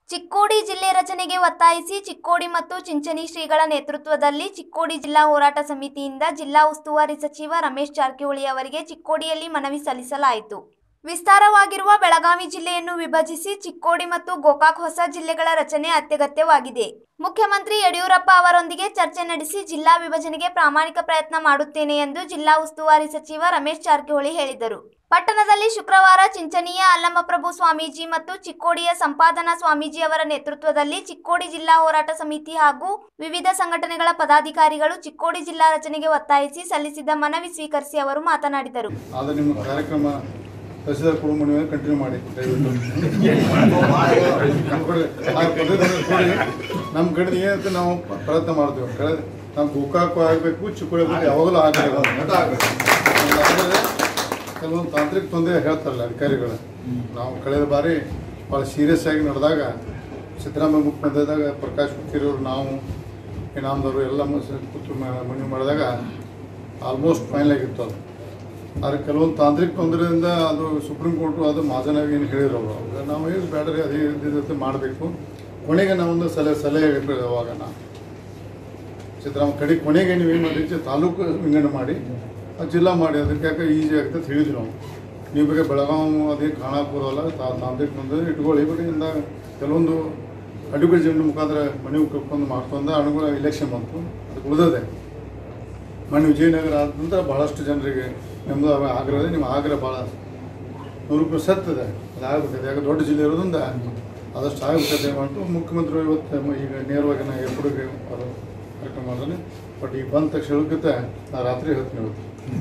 ಚಿಕ್ಕೋಡಿ ಜಿಲ್ಲೆ ರಚನೆಗೆ ಒತ್ತಾಯಿಸಿ ಚಿಕ್ಕೋಡಿ ಮತ್ತು ಚಿಂಚಣಿ ಶ್ರೀಗಳ ನೇತೃತ್ವದಲ್ಲಿ ಚಿಕ್ಕೋಡಿ ಜಿಲ್ಲಾ ಹೋರಾಟ ಸಮಿತಿಯಿಂದ ಜಿಲ್ಲಾ ಉಸ್ತುವಾರಿ ಸಚಿವ ರಮೇಶ್ ಜಾರಕಿಹೊಳಿ ಅವರಿಗೆ ಚಿಕ್ಕೋಡಿಯಲ್ಲಿ ಮನವಿ ಸಲ್ಲಿಸಲಾಯಿತು. ವಿಸ್ತಾರವಾಗಿರುವ ಬೆಳಗಾವಿ ಜಿಲ್ಲೆಯನ್ನು ವಿಭಜಿಸಿ ಚಿಕ್ಕೋಡಿ ಮತ್ತು ಗೋಕಾಕ್ ಹೊಸ ಜಿಲ್ಲೆಗಳ ರಚನೆ ಅತ್ಯಗತ್ಯವಾಗಿದೆ. ಮುಖ್ಯಮಂತ್ರಿ ಯಡಿಯೂರಪ್ಪ ಅವರೊಂದಿಗೆ ಚರ್ಚೆ ನಡೆಸಿ ಜಿಲ್ಲಾ ವಿಭಜನೆಗೆ ಪ್ರಾಮಾಣಿಕ ಪ್ರಯತ್ನ ಮಾಡುತ್ತೇನೆ ಎಂದು ಜಿಲ್ಲಾ ಉಸ್ತುವಾರಿ ಸಚಿವ ರಮೇಶ್ ಜಾರಕಿಹೊಳಿ ಹೇಳಿದರು. ಪಟ್ಟಣದಲ್ಲಿ ಶುಕ್ರವಾರ ಚಿಂಚಣಿಯ ಅಲ್ಲಮಪ್ರಭು ಸ್ವಾಮೀಜಿ ಮತ್ತು ಚಿಕ್ಕೋಡಿಯ ಸಂಪಾದನಾ ಸ್ವಾಮೀಜಿ ಅವರ ನೇತೃತ್ವದಲ್ಲಿ ಚಿಕ್ಕೋಡಿ ಜಿಲ್ಲಾ ಹೋರಾಟ ಸಮಿತಿ ಹಾಗೂ ವಿವಿಧ ಸಂಘಟನೆಗಳ ಪದಾಧಿಕಾರಿಗಳು ಚಿಕ್ಕೋಡಿ ಜಿಲ್ಲಾ ರಚನೆಗೆ ಒತ್ತಾಯಿಸಿ ಸಲ್ಲಿಸಿದ ಮನವಿ ಸ್ವೀಕರಿಸಿ ಅವರು ಮಾತನಾಡಿದರು. ಕಂಟಿನ್ಯೂ ಮಾಡಿ ನಮ್ಮ ಕಡೆ ಏನಂತ ನಾವು ಪ್ರಯತ್ನ ಮಾಡ್ತೀವಿ. ನಾವು ಗೋಕಾಕು ಆಗಬೇಕು, ಚಿಕ್ಕೋಡಿ ಯಾವಾಗಲೂ ಆಗಬೇಕು. ಕೆಲವೊಂದು ತಾಂತ್ರಿಕ ತೊಂದರೆ ಹೇಳ್ತಾರಲ್ಲ ಅಧಿಕಾರಿಗಳು. ನಾವು ಕಳೆದ ಬಾರಿ ಭಾಳ ಸೀರಿಯಸ್ ಆಗಿ ನಡೆದಾಗ ಸಿದ್ದರಾಮಯ್ಯ ಮುಖ್ಯಮಂತ್ರಿದಾಗ ಪ್ರಕಾಶ್ ಹುಕ್ಕೇರಿಯವರು ನಾವು ಇನಾಮದವರು ಎಲ್ಲ ಕೂತು ಮನವಿ ಮಾಡಿದಾಗ ಆಲ್ಮೋಸ್ಟ್ ಫೈನಲ್ ಆಗಿತ್ತು. ಅದು ಆದರೆ ಕೆಲವೊಂದು ತಾಂತ್ರಿಕ ತೊಂದರೆಯಿಂದ ಅದು ಸುಪ್ರೀಂ ಕೋರ್ಟು ಅದು ಮಾಜನಾಗಿ ಏನು ಹೇಳಿದ್ರು ಅವರು. ನಾವು ಏನು ಬೇಡ್ರಿ ಅದೇ ರೀತಿ ಮಾಡಬೇಕು. ಕೊನೆಗೆ ನಾವೊಂದು ಸಲಹೆ ಅವಾಗ ನಾ ಸಿದ್ದರಾಮಯ್ಯ ಕೊನೆಗೆ ನೀವೇನು ಮಾಡಿ ತಾಲೂಕು ವಿಂಗಡಣೆ ಮಾಡಿ ಜಿಲ್ಲಾ ಮಾಡಿ ಅದಕ್ಕೆ ಯಾಕೆ ಈಸಿ ಆಗ್ತದೆ ಹೇಳಿದ್ವಿ ನಾವು. ನೀವು ಬೇಕಾದ್ರೆ ಬೆಳಗಾವಿ ಅದೇ ಖಾನಾಪುರ ಅಲ್ಲ ತಾಂತ್ರಿಕ ತೊಂದರೆ ಇಟ್ಕೊಳ್ಳಿ. ಬಟ್ ಇಂದ ಕೆಲವೊಂದು ಅಡ್ವೊಕೇಟ್ ಜನರ ಮುಖಾಂತರ ಮನೆ ಕರ್ಕೊಂಡು ಮಾಡ್ಕೊಂಡು ಅನುಗುಣ ಇಲೆಕ್ಷನ್ ಬಂತು. ಅದಕ್ಕೆ ಉಳಿದದೆ ಮನೆ ವಿಜಯನಗರ ಆದ ನಂತರ ಭಾಳಷ್ಟು ಜನರಿಗೆ ನಮ್ಮದು ಆಗ್ರಹ ಇದೆ. ನಿಮ್ಮ ಆಗ್ರಹ ಭಾಳ 100% ಸತ್ತದೆ. ಅದು ಆಗ್ಬಿಟ್ಟಿದೆ. ಯಾಕೆ ದೊಡ್ಡ ಜಿಲ್ಲೆ ಇರೋದ್ರಿಂದ ಆದಷ್ಟು ಆಗ್ಬಿಟ್ಟಿದೆ ಮಾಡ್ತು. ಮುಖ್ಯಮಂತ್ರಿ ಇವತ್ತು ಈಗ ನೇರವಾಗಿ ನಾ ಎಪ್ಪಡಿಗೆ ಅವರು ಕಾರ್ಯಕ್ರಮ ಮಾಡಿದ್ರೆ. ಬಟ್ ಈಗ ಬಂದ ತಕ್ಷಣ ಹೇಳೋಕ್ಕಿಂತ ನಾ ರಾತ್ರಿ ಹೇಳ್ತೀನಿ ಇವತ್ತು.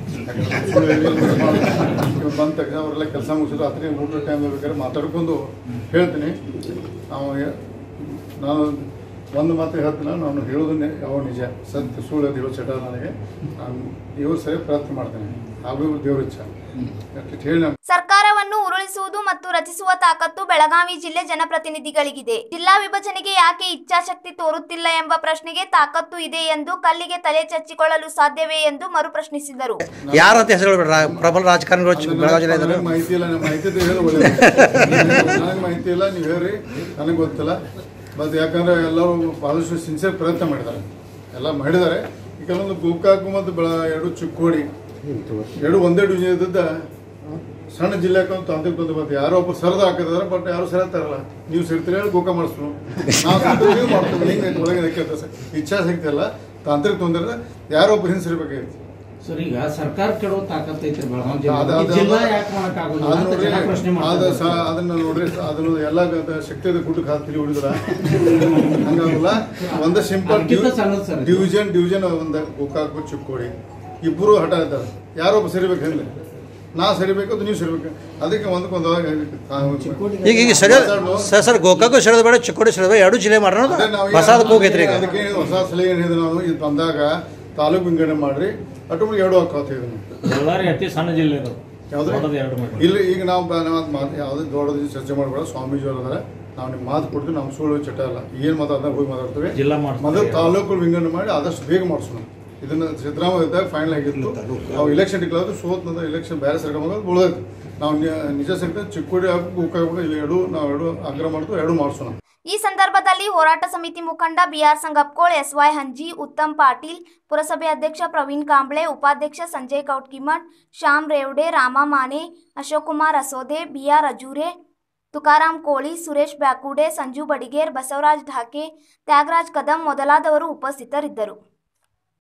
ಬಂದ ತಕ್ಷಣ ಅವರೆಲ್ಲ ಕೆಲಸ ಮುಗಿಸಿದ್ರು ರಾತ್ರಿ ಊಟ ಟೈಮ್ ಬೇಕಾದ್ರೆ ಮಾತಾಡ್ಕೊಂಡು ಹೇಳ್ತೀನಿ. ನಾನು ಒಂದು ಮಾತು ಹೇಳ್ತೀನಿ, ನಾನು ಹೇಳೋದನ್ನೇ ಯಾವ ನಿಜ ಸತ್ಯ ಸುಳ್ಳು ಅದು ಹೇಳೋ ಚಟ ನನಗೆ. ನಾನು ಇವರು ಸರಿ ಪ್ರಯತ್ನ ಮಾಡ್ತೇನೆ. ಹಾಗೂ ದೇವ್ರ ಇಚ್ಛೆ ಹೇಳಿ. ಸರ್ಕಾರವನ್ನು ಉರುಳಿಸುವುದು ಮತ್ತು ರಚಿಸುವ ತಾಕತ್ತು ಬೆಳಗಾವಿ ಜಿಲ್ಲೆ ಜನಪ್ರತಿನಿಧಿಗಳಿಗಿದೆ. ಜಿಲ್ಲಾ ವಿಭಜನೆಗೆ ಯಾಕೆ ಇಚ್ಛಾಶಕ್ತಿ ತೋರುತ್ತಿಲ್ಲ ಎಂಬ ಪ್ರಶ್ನೆಗೆ ತಾಕತ್ತು ಇದೆ ಎಂದು ಕಲ್ಲಿಗೆ ತಲೆ ಚಚ್ಚಿಕೊಳ್ಳಲು ಸಾಧ್ಯವೇ ಎಂದು ಮರು ಪ್ರಶ್ನಿಸಿದರು. ಯಾರಂತ ಹೆಸರು ಪ್ರಬಲ ರಾಜಕಾರಣಿಗಳು ಬೆಳಗಾವಿ ಜಿಲ್ಲೆ ಮಾಹಿತಿ ಇಲ್ಲ. ನನಗೆ ಮಾಹಿತಿ ಇಲ್ಲ, ನೀವು ಹೇಳ್ರಿ, ನನಗೆ ಗೊತ್ತಿಲ್ಲ. ಬಟ್ ಯಾಕಂದರೆ ಎಲ್ಲರೂ ಭಾಳಷ್ಟು ಸಿನ್ಸಿಯರ್ ಪ್ರಯತ್ನ ಮಾಡಿದ್ದಾರೆ, ಎಲ್ಲ ಮಾಡಿದ್ದಾರೆ. ಕೆಲವೊಂದು ಗೋಕಾಕು ಮತ್ತು ಎರಡು ಚಿಕ್ಕೋಡಿ ಎರಡು ಒಂದೇ ಡಿವಿಷನ್ ಇದ್ದದ್ದ ಸಣ್ಣ ಜಿಲ್ಲೆಗೆ ತಾಂತ್ರಿಕ ತೊಂದರೆ ಬಂತು. ಯಾರೋ ಒಬ್ಬರು ಸರದ ಹಾಕಿದಾರೆ, ಬಟ್ ಯಾರು ಸರಿತಾರಲ್ಲ. ನೀವು ಸೇರ್ತೀರಿ ಹೇಳಿ ಗೋಕಾ ಮಾಡಿಸ್ರು, ನಾವು ಮಾಡ್ತೀವಿ. ಹಿಂಗೆ ಒಳಗೆ ಕೇಳ್ತಾರೆ ಇಚ್ಛಾಶಕ್ತಿ ಅಲ್ಲ, ತಾಂತ್ರಿಕ ತೊಂದರೆ ಯಾರೋ ಒಬ್ಬರು ಹಿಂದೆ ಸೇರ್ಬೇಕಾಗಿತ್ತು. ಸರ್, ಈಗ ಸರ್ಕಾರ ಕೆಡೋ ತಾಕತ್ತೈತ್ರಿ ಅದನ್ನ ನೋಡ್ರಿ. ಅದನ್ನು ಎಲ್ಲ ಶಕ್ತಿ ಗುಡ್ಡಕ್ಕೆ ಹಾಕಿ ಹೊಡಿದ್ರ ಹಂಗಾಗಲ್ಲ. ಒಂದು ಸಿಂಪಲ್ ಡಿವಿಷನ್ ಒಂದು ಗೋಕಾಕು ಚಿಕ್ಕೋಡಿ ಇಬ್ಬರು ಹಠ ಇದ್ದಾರೆ. ಯಾರೊಬ್ಬ ಸರಿಬೇಕು ಹೇಳಿ, ನಾ ಸರಿಬೇಕು ಅದು ನೀವು ಸರಿಬೇಕು. ಅದಕ್ಕೆ ಒಂದಕ್ಕೊಂದು ಈಗ ಸರ್ ಗೋಕಾಕು ಸರಿದ ಬೇಡ, ಚಿಕ್ಕೋಡಿ ಸರಿದ ಬೇಡ, ಎರಡು ಜಿಲ್ಲೆ ಮಾಡೋಣ. ಅದಕ್ಕೆ ಹೊಸ ಸಲಹೆ ಏನಿದೆ, ನಾವು ಇದು ಬಂದಾಗ ತಾಲೂಕು ವಿಂಗಡಣೆ ಮಾಡ್ರಿ, ಅಟೋಮೆಟಿಕ್ ಎರಡು ಹಾಕೋತೀವಿ. ಅತಿ ಸಣ್ಣ ಜಿಲ್ಲೆ ಇಲ್ಲಿ ಈಗ ನಾವು ಯಾವುದೇ ದೊಡ್ಡದು ಚರ್ಚೆ ಮಾಡಬೇಡ. ಸ್ವಾಮೀಜಿ ಅವರು ಅದಾರೆ, ನಾವು ನಿಮ್ಗೆ ಮಾತು ಕೊಡ್ತೀವಿ. ನಮ್ಮ ಸುಳ್ಳು ಚಟ ಅಲ್ಲ, ಏನು ಮಾತಾಡ್ದಾಗ ಹೋಗಿ ಮಾತಾಡ್ತೀವಿ. ಮೊದಲು ತಾಲೂಕು ವಿಂಗಡಣೆ ಮಾಡಿ ಆದಷ್ಟು ಬೇಗ ಮಾಡಿಸೋಣ. ಇದನ್ನು ಸಿದ್ದರಾಮಯ್ಯ ಇದ್ದಾಗ ಫೈನಲ್ ಆಗಿತ್ತು. ನಾವು ಇಲೆಕ್ಷನ್ ಡಿಕ್ಲೇರ್ ಸೋತ್ ಇಲೆಕ್ಷನ್ ಬೇರೆ ಸರ್ಕಾರ ಉಳಿದೈತೆ. ನಾವು ನಿಜ ಸರ್ಕಾರ ಚಿಕ್ಕೋಡಿ ಗೋಕಾಕ್ ಎರಡು ನಾವು ಎರಡು ಆಗ್ರಹ ಮಾಡ್ತೀವಿ, ಎರಡು ಮಾಡಿಸೋಣ. ಈ ಸಂದರ್ಭದಲ್ಲಿ ಹೋರಾಟ ಸಮಿತಿ ಮುಖಂಡ ಬಿಆರ್ ಸಂಗಪ್ಕೋಳ್, ಎಸ್ವೈ ಹಂಜಿ, ಉತ್ತಮ್ ಪಾಟೀಲ್, ಪುರಸಭೆ ಅಧ್ಯಕ್ಷ ಪ್ರವೀಣ್ ಕಾಂಬ್ಳೆ, ಉಪಾಧ್ಯಕ್ಷ ಸಂಜಯ್ ಕೌಟ್ಕಿಮಠ್, ಶ್ಯಾಮ್ ರೇವಡೆ, ರಾಮ ಮಾನೆ, ಅಶೋಕ್ ಕುಮಾರ್ ಅಸೋದೆ, ಬಿಆರ್ ಅಜೂರೆ, ತುಕಾರಾಮ್ ಕೋಳಿ, ಸುರೇಶ್ ಬ್ಯಾಕುಡೆ, ಸಂಜು ಬಡಿಗೇರ್, ಬಸವರಾಜ್ ಢಾಕೆ, ತ್ಯಾಗರಾಜ್ ಕದಂ ಮೊದಲಾದವರು ಉಪಸ್ಥಿತರಿದ್ದರು.